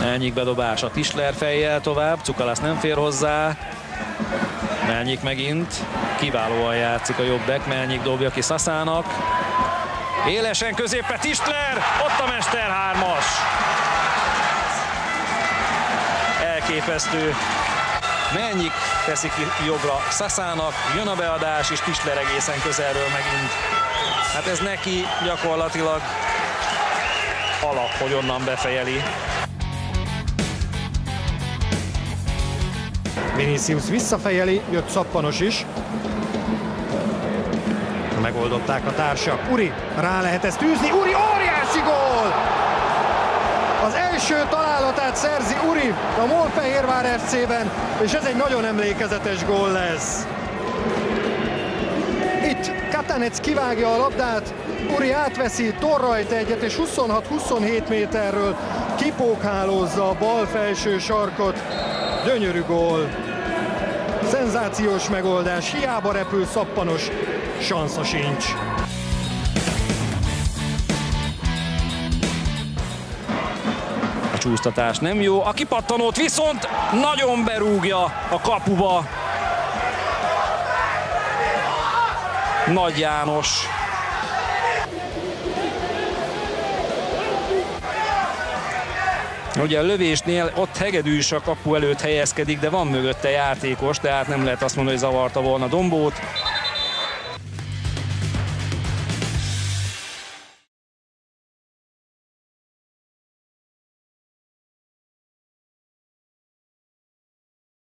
Melnyik bedobása, Tischler fejjel tovább, Cukalasz nem fér hozzá. Melnyik megint, kiválóan játszik a jobbek, Melnyik dobja ki Saszának. Élesen középpre Tischler, ott a Mester 3-as. Elképesztő. Melnyik teszi ki jobbra Saszának, jön a beadás, és Tischler egészen közelről megint. Hát ez neki gyakorlatilag alap, hogy onnan befejeli. Vinicius visszafejeli, jött Szappanos is. Megoldották a társak. Uri, rá lehet ezt űzni. Uri, óriási gól! Az első találatát szerzi Uri a Mólfehérvár FC-ben, és ez egy nagyon emlékezetes gól lesz. Itt Katanec kivágja a labdát, Uri átveszi, torrajt egyet, és 26-27 méterről kipókhálózza a bal felső sarkot. Gyönyörű gól. Szenzációs megoldás, hiába repül Szappanos, sansza sincs. A csúsztatás nem jó, a kipattanót viszont nagyon berúgja a kapuba. Nagy János. Ugye a lövésnél ott hegedűs a kapu előtt helyezkedik, de van mögötte játékos, tehát nem lehet azt mondani, hogy zavarta volna Dombót.